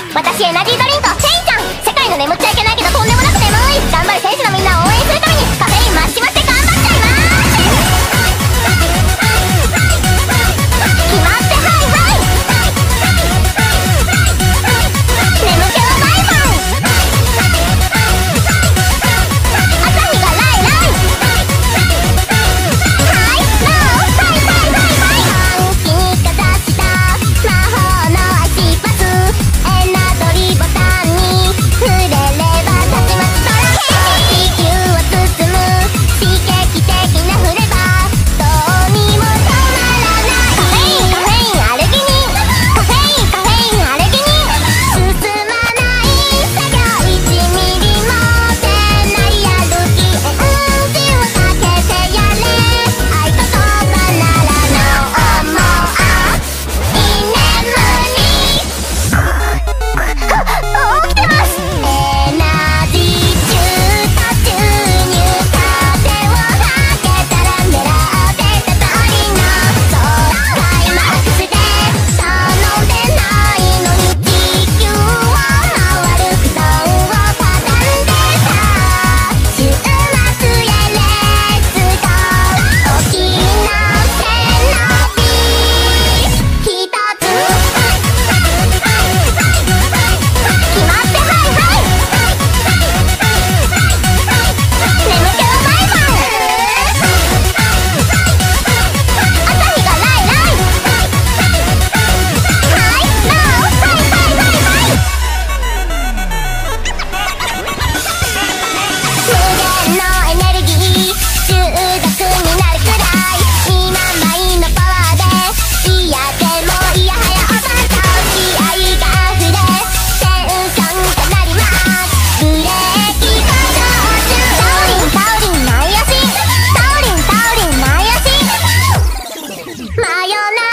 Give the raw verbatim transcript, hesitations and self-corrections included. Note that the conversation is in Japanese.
私エナジードリンクチェインちゃん、世界の眠っちゃいけないけどとんでもなく眠い頑張る選手のみんなを応援するためにカフェイン増し増して頑張っちゃいます。決まってハイハイ、眠気はバイバイ、朝日がライライ、ハイローバイバイバイバイ、暗記にかざした魔法の足パス、エナドリボタンに触れればたちまちトラ地球を包む刺激的なフレーバー、どうにも止まらない。カフェインカフェインアレギニン、カフェインカフェインアレギニン、進まない作業いちミリも出ないやる気、エンジンをかけてやれ、合言葉なら No more 居眠り起きてます。エナジー中途注入、風を吐けたら狙ってた通りのそう開幕して頼んでないのに地球を回る不動を畳んでさ、週末へレッツゴー、沖縄線のビーひとつ決まってハイハイ、眠気はバイバイ、朝日がライライ、ハイローバイバイバイバイ、無限のエネルギー中毒になるくらいにまんばいのパワーで、いやでもいやはやおばと気合が溢れテンションが鳴ります。ブレーキが上手、タオリンタオリン前足、タオリンタオリン前足、真夜中